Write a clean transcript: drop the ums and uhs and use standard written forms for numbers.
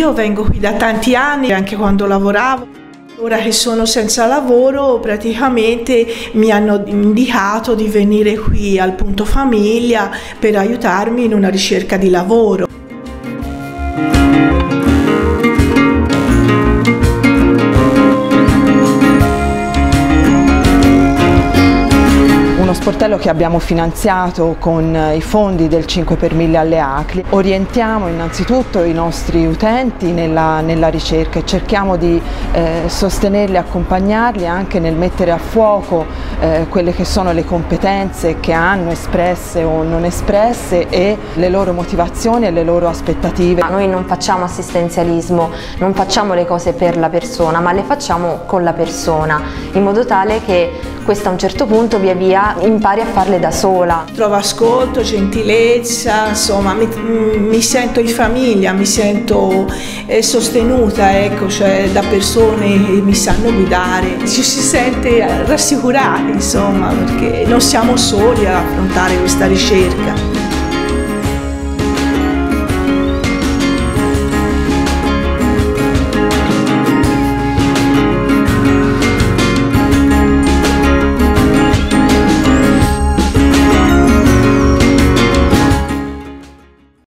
io vengo qui da tanti anni, anche quando lavoravo. Ora che sono senza lavoro, praticamente mi hanno indicato di venire qui al Punto Famiglia per aiutarmi in una ricerca di lavoro. Uno sportello che abbiamo finanziato con i fondi del 5 per 1000 alle ACLI. Orientiamo innanzitutto i nostri utenti nella ricerca e cerchiamo di sostenerli, accompagnarli anche nel mettere a fuoco quelle che sono le competenze che hanno espresse o non espresse e le loro motivazioni e le loro aspettative. Noi non facciamo assistenzialismo, non facciamo le cose per la persona, ma le facciamo con la persona, in modo tale che questa a un certo punto via via impari a farle da sola. Trovo ascolto, gentilezza, insomma mi sento in famiglia, mi sento sostenuta, ecco, cioè da persone che mi sanno guidare. Ci si sente rassicurati, insomma, perché non siamo soli ad affrontare questa ricerca.